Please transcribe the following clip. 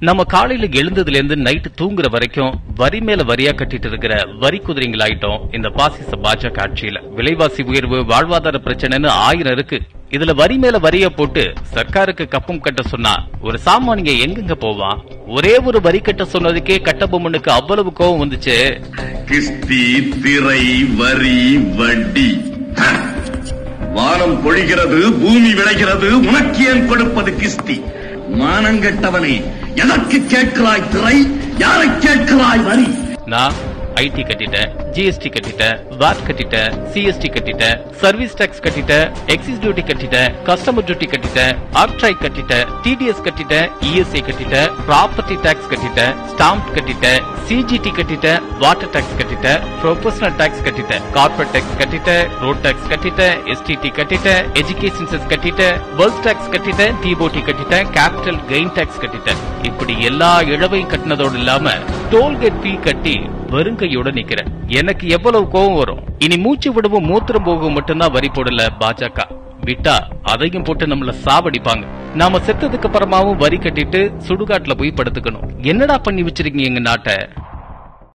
நம்ம காலையில எழுந்ததுல இருந்து நைட்டு தூங்குற வரைக்கும் வரி மேல வரியா கட்டிட்டு இருக்கிற வரி குதிரைங்களாயிட்டோம் இந்த பாசிச பாஜக ஆட்சியில. விலைவாசி உயர்வு, வாழ்வாதார பிரச்சனைன்னு 1000 இருக்கு. இதுல வரி மேல வரிய போட்டு சர்க்காருக்கு கப்பம் கட்ட சொன்னா ஒரு சாமானிய எங்கெங்க போவான்? ஒரே ஒரு வரி கட்ட சொன்னதுக்கே கட்டபொம்மனுக்கு அவ்வளவு கோபம் வந்துச்சு. கிஸ்தி, திரை, வரி, வட்டி. வானம் பொழிகிறது, பூமி விளைகிறது, உனக்கு ஏன் கொடுப்பது கிஸ்தி? மானங்கெட்டவனே, எதற்கு கேட்கிறாய் திரை? யாரை கேட்கிறாய் வரி? நான் ஐடி கட்டிட்டேன், ஜிஎஸ்டி கட்டிட்டேன், வாட் கட்டிட்டேன், சிஎஸ்டி கட்டிட்டேன், சர்வீஸ் டாக்ஸ் கட்டிட்டேன், எக்ஸைஸ் டியூட்டி கட்டிட்டேன், கஸ்டமர் டியூட்டி கட்டிட்டேன், ஆக்ட்ராய் கட்டிட்டேன், டிடிஎஸ் கட்டிட்டேன், இஎஸ்ஐ கட்டிட்டேன், ப்ராப்பர்ட்டி டாக்ஸ் கட்டிட்டேன், ஸ்டாம்ப் கட்டிட்டேன், சிஜிடி கட்டிட்டேன், வாட்டர் டாக்ஸ் கட்டிட்டேன், ப்ரொபோஷனல் டாக்ஸ் கட்டிட்டேன், கார்பரேட் டாக்ஸ் கட்டிட்டேன், ரோட் டாக்ஸ் கட்டிட்டேன், எஸ்டிடி கட்டிட்டேன், எஜுகேஷன் செஸ் கட்டிட்டேன், வெல்த் டாக்ஸ் கட்டிட்டேன், டிஓடி கட்டிட்டேன், கேபிட்டல் கெயின் டாக்ஸ் கட்டிட்டேன். இப்படி எல்லா இழவையும் கட்டினதோடு இல்லாம டோல்கேட் ஃபீ கட்டி வெறுங்கையோட நிக்கிறேன். எனக்கு எவ்வளவு கோபம் வரும். இனி மூச்சு விடவும் மூத்திரம் போகவும் மட்டும்தான் வரி போடல பாஜக. விட்டா அதையும் போட்டு நம்மள சாவடிப்பாங்க. நாம செத்ததுக்கு அப்புறமாவும் வரி கட்டிட்டு சுடுகாட்டுல போய் படுத்துக்கணும். என்னடா பண்ணி வச்சிருக்கீங்க எங்க நாட்டை?